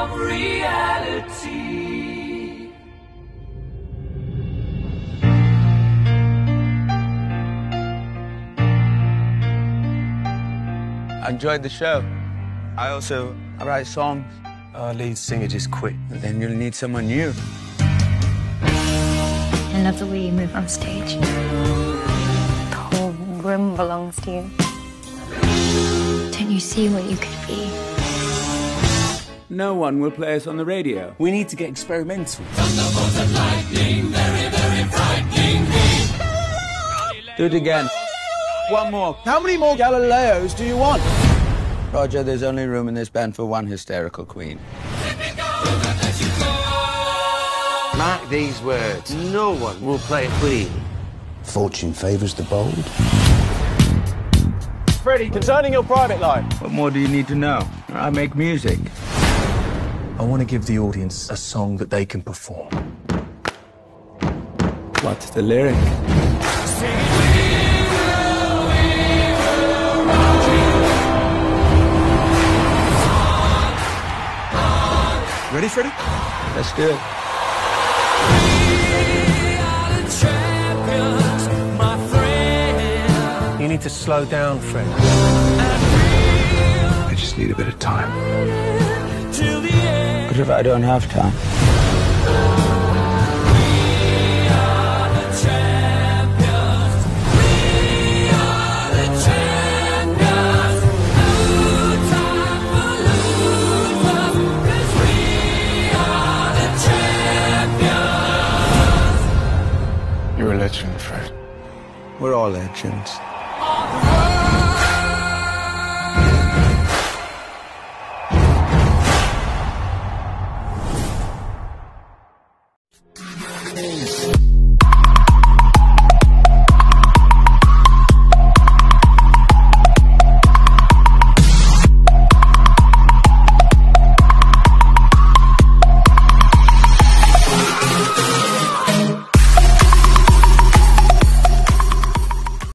of reality. I enjoyed the show. I write songs. Our lead singer just quit. And then you'll need someone new. I love the way you move on stage. The whole room belongs to you. Don't you see what you could be? No one will play us on the radio. We need to get experimental. Thunderbolts and lightning, very, very frightening me. Do it again. One more. How many more Galileos do you want? Roger, there's only room in this band for one hysterical queen. Mark these words. No one will play a queen. Fortune favours the bold. Freddie, concerning your private life. What more do you need to know? I make music. I want to give the audience a song that they can perform. What's the lyric? Ready, Freddie? Let's do it. You need to slow down, Fred. I just need a bit of time. What if I don't have time? You're a legend, Fred. We're all legends.